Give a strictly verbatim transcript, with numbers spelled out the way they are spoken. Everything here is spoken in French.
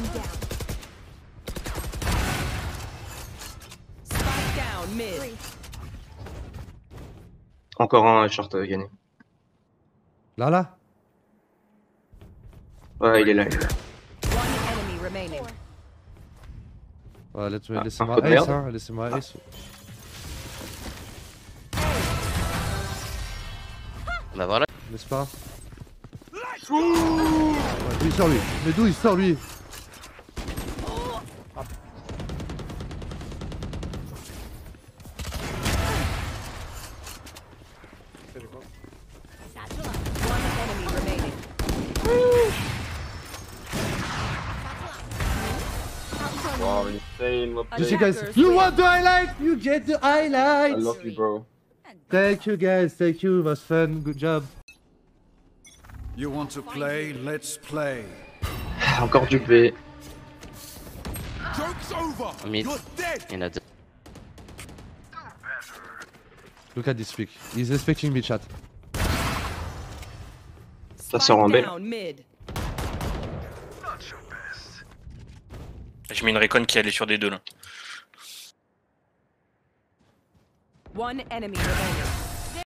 One down. Spike down mid. Encore un short euh, gagné. Là, là. Ouais, il est là, il est là. One enemy remaining. Ouais, laisse- Ah, laissez-moi un peu de ace, merde. hein, laissez-moi ace. Bah voilà. N'est-ce pas? Ouais, d'où il sort lui? Mais d'où il sort lui? One enemy remaining. Wow, insane. What You see play. guys, you want the highlight? You get the I highlights! love you, bro. Thank you guys, thank you, it was fun, good job. You want to play? Let's play. Encore du B. Joke's over. Mid. You're dead. Il y en a deux. Look at this pick, he's expecting me chat. Ça sort en B. Down mid. J'ai mis une recon qui allait sur des deux là. One enemy remaining.